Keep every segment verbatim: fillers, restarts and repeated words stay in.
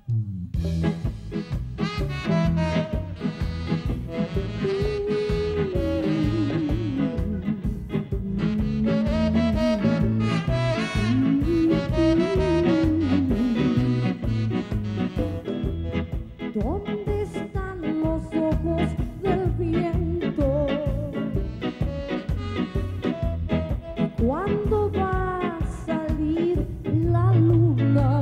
¿Dónde están los ojos del viento? ¿Cuándo va a salir la luna?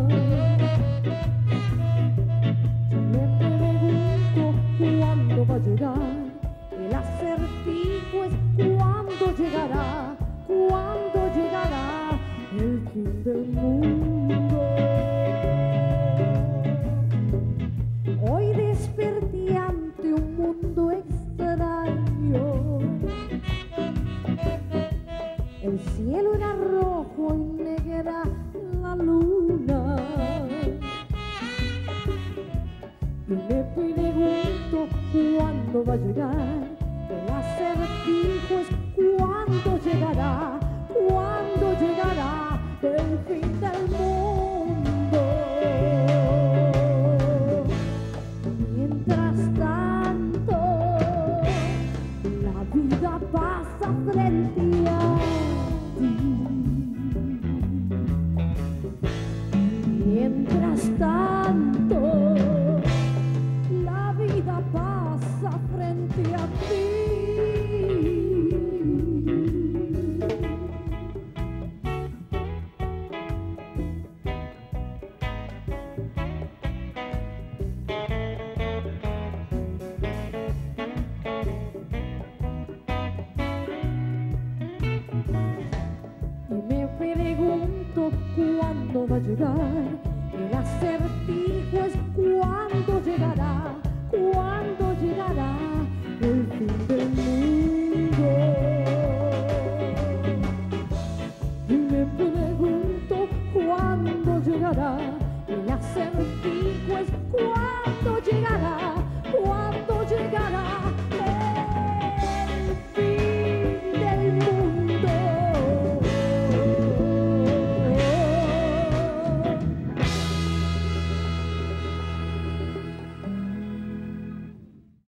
Yo me pregunto cuándo va a llegar el acertijo, es cuándo llegará, cuándo llegará el fin del mundo. Hoy desperté ante un mundo extraño. El cielo era rojo y negra la luna. Y me pregunto cuándo va a llegar el acertijo, es cuándo llegará, cuándo llegará el fin del mundo. Mientras tanto, la vida pasa frente a ti. Mientras tanto, la vida pasa frente a ti. Y me pregunto cuándo va a llegar